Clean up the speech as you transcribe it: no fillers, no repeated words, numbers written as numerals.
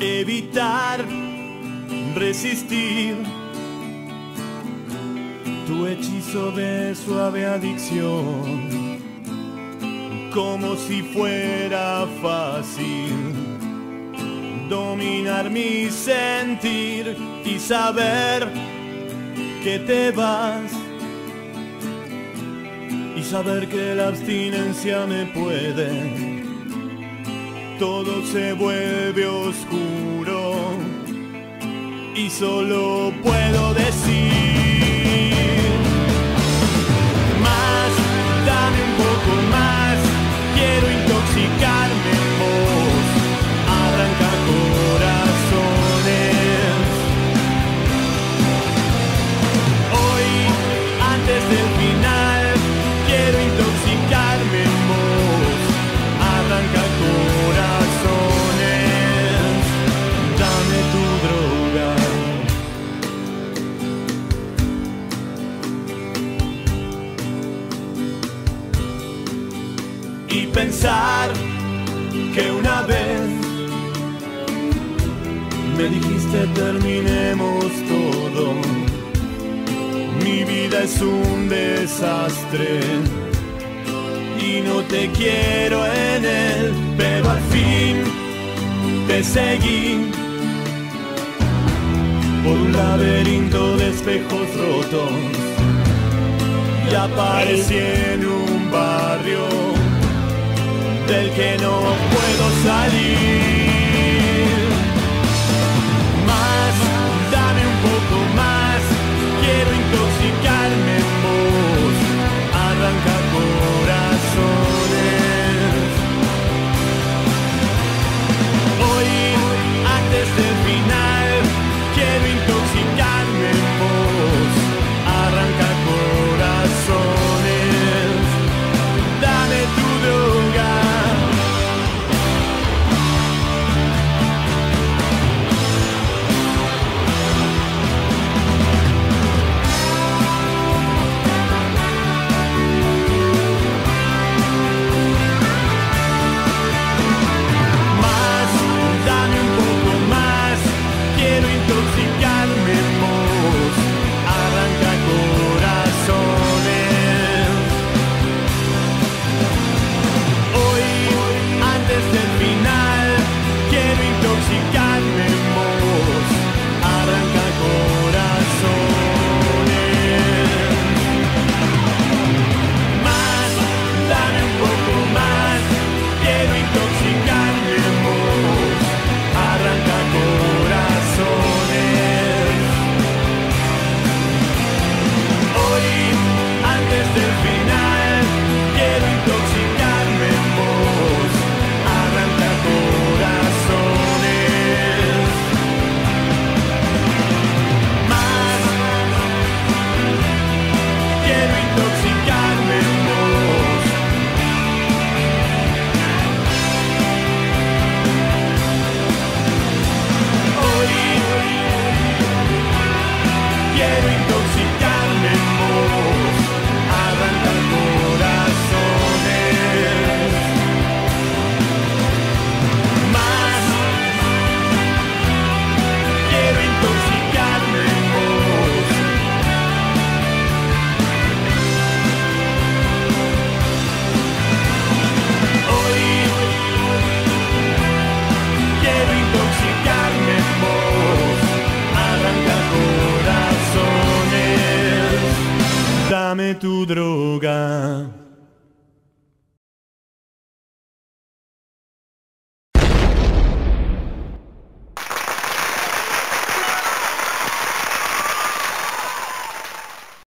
evitar resistir tu hechizo de suave adicción, como si fuera fácil dominar mi sentir y saber que te vas, y saber que la abstinencia me puede. Todo se vuelve oscuro y solo puedo decir más, dame un poco más, quiero intoxicarme en vos, arranca corazones. Hoy, antes del final, quiero intoxicarme en vos, arranca corazones, dame tu droga. Y pensar que una vez me dijiste terminemos todo, mi vida es un desastre y no te quiero en él, pero al fin te seguí por un laberinto de espejos rotos y aparecí en un barrio del que no puedo salir. Más, dame un poco más, quiero intoxicarme en vos, arranca corazones. Hoy, antes del final, quiero intoxicarme en vos, arranca corazones, dame tu droga. Intoxicarme en vos, arranca corazones. Hoy, antes del final, quiero intoxicarme en vos, arranca corazones. Más, dame un poco más, quiero intoxicarme en vos, arranca corazones. Hoy, antes del final, quiero intoxicarme en vos, arranca corazones. Más, quiero intoxicarme en vos. Hoy, quiero intoxicarme en vos, arranca corazones. Más, quiero intoxicarme en vos. Hoy, quiero intoxicarme en vos, arranca corazones, dame tu droga.